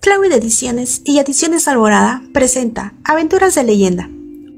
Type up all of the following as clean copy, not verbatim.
Tlawi de Ediciones y Ediciones Alborada presenta Aventuras de Leyenda.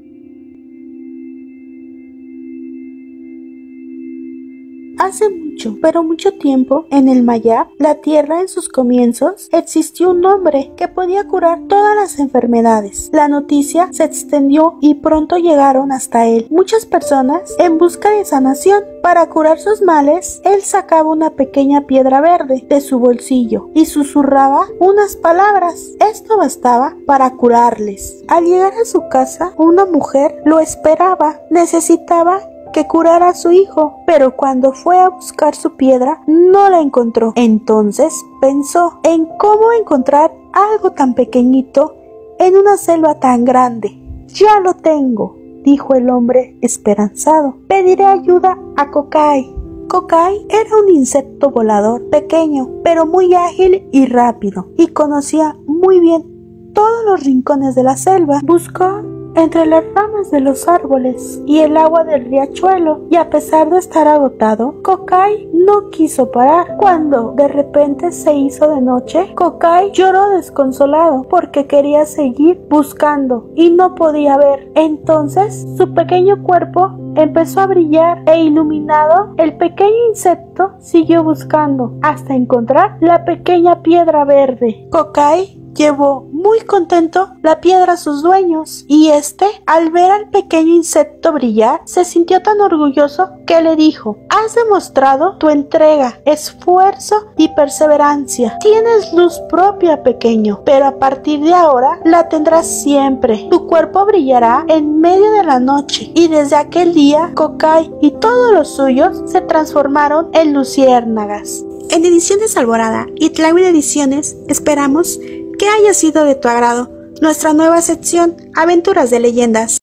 Hace mucho, pero mucho tiempo, en el Mayab, la tierra en sus comienzos, existió un hombre que podía curar todas las enfermedades. La noticia se extendió y pronto llegaron hasta él muchas personas en busca de sanación. Para curar sus males, él sacaba una pequeña piedra verde de su bolsillo y susurraba unas palabras. Esto bastaba para curarles. Al llegar a su casa, una mujer lo esperaba. Necesitaba que curara a su hijo, pero cuando fue a buscar su piedra no la encontró. Entonces pensó en cómo encontrar algo tan pequeñito en una selva tan grande. Ya lo tengo, dijo el hombre esperanzado. Pediré ayuda a Kokai. Kokai era un insecto volador pequeño, pero muy ágil y rápido, y conocía muy bien todos los rincones de la selva. Buscó entre las ramas de los árboles y el agua del riachuelo, y a pesar de estar agotado, Kokai no quiso parar. Cuando de repente se hizo de noche, Kokai lloró desconsolado porque quería seguir buscando y no podía ver. Entonces su pequeño cuerpo empezó a brillar e iluminado, el pequeño insecto siguió buscando hasta encontrar la pequeña piedra verde. Kokai llevó muy contento la piedra a sus dueños, y al ver al pequeño insecto brillar, se sintió tan orgulloso que le dijo: has demostrado tu entrega, esfuerzo y perseverancia. Tienes luz propia, pequeño, pero a partir de ahora la tendrás siempre. Tu cuerpo brillará en medio de la noche. Y desde aquel día, Kokai y todos los suyos se transformaron en luciérnagas. En Ediciones Alborada y Tlawi de Ediciones esperamos que haya sido de tu agrado nuestra nueva sección Aventuras de Leyendas.